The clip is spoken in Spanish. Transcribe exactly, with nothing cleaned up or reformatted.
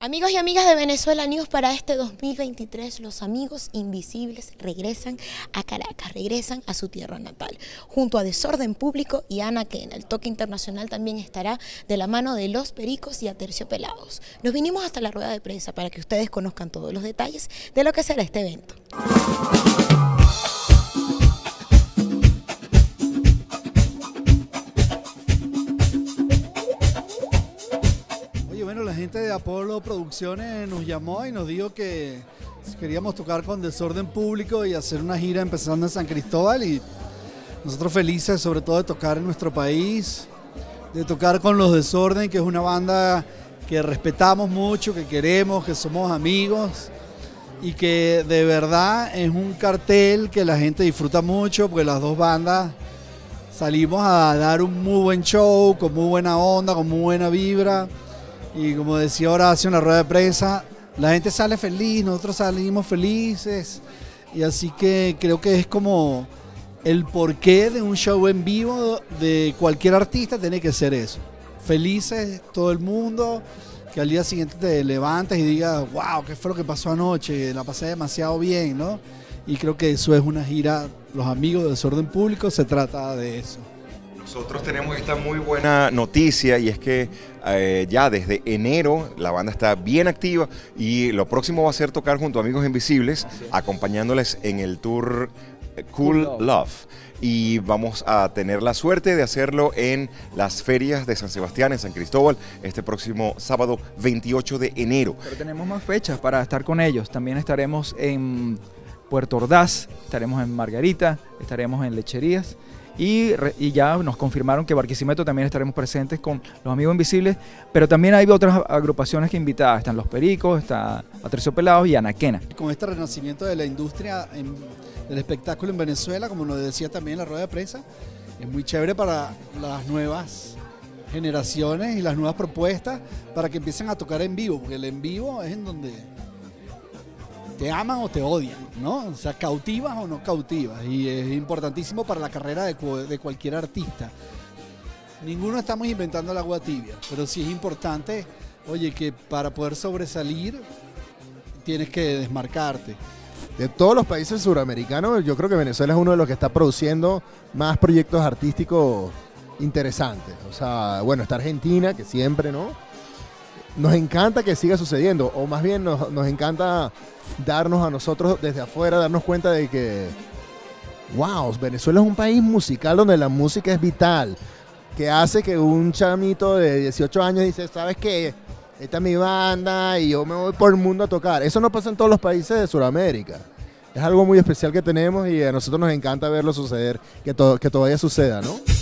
Amigos y amigas de Venezuela News, para este dos mil veintitrés los amigos invisibles regresan a Caracas, regresan a su tierra natal, junto a Desorden Público y Anaquena. El toque internacional también estará de la mano de Los Pericos y Aterciopelados. Nos vinimos hasta la rueda de prensa para que ustedes conozcan todos los detalles de lo que será este evento. Bueno, la gente de Apolo Producciones nos llamó y nos dijo que queríamos tocar con Desorden Público y hacer una gira empezando en San Cristóbal, y nosotros felices sobre todo de tocar en nuestro país, de tocar con Los Desorden, que es una banda que respetamos mucho, que queremos, que somos amigos y que de verdad es un cartel que la gente disfruta mucho, porque las dos bandas salimos a dar un muy buen show, con muy buena onda, con muy buena vibra. Y como decía Horacio en la rueda de prensa, la gente sale feliz, nosotros salimos felices. Y así que creo que es como el porqué de un show en vivo de cualquier artista, tiene que ser eso. Felices todo el mundo, que al día siguiente te levantes y digas, wow, ¿qué fue lo que pasó anoche? La pasé demasiado bien, ¿no? Y creo que eso es una gira, los amigos de Desorden Público, se trata de eso. Nosotros tenemos esta muy buena noticia, y es que eh, ya desde enero la banda está bien activa, y lo próximo va a ser tocar junto a Amigos Invisibles, acompañándoles en el tour Cool Love. Love. Y vamos a tener la suerte de hacerlo en las ferias de San Sebastián, en San Cristóbal, este próximo sábado veintiocho de enero. Pero tenemos más fechas para estar con ellos. También estaremos en Puerto Ordaz, estaremos en Margarita, estaremos en Lecherías. Y, y ya nos confirmaron que Barquisimeto también estaremos presentes con Los Amigos Invisibles, pero también hay otras agrupaciones que invitadas, están Los Pericos, está Aterciopelados y Anaquena. Con este renacimiento de la industria en, del espectáculo en Venezuela, como nos decía también en la rueda de prensa, es muy chévere para las nuevas generaciones y las nuevas propuestas, para que empiecen a tocar en vivo, porque el en vivo es en donde te aman o te odian, ¿no? O sea, cautivas o no cautivas, y es importantísimo para la carrera de, de cualquier artista. Ninguno estamos inventando el agua tibia, pero sí es importante, oye, que para poder sobresalir tienes que desmarcarte. De todos los países suramericanos, yo creo que Venezuela es uno de los que está produciendo más proyectos artísticos interesantes. O sea, bueno, está Argentina, que siempre, ¿no? Nos encanta que siga sucediendo, o más bien nos, nos encanta darnos a nosotros desde afuera, darnos cuenta de que, wow, Venezuela es un país musical donde la música es vital, que hace que un chamito de dieciocho años dice, ¿sabes qué? Esta es mi banda y yo me voy por el mundo a tocar. Eso no pasa en todos los países de Sudamérica. Es algo muy especial que tenemos, y a nosotros nos encanta verlo suceder, que, to- que todavía suceda, ¿no?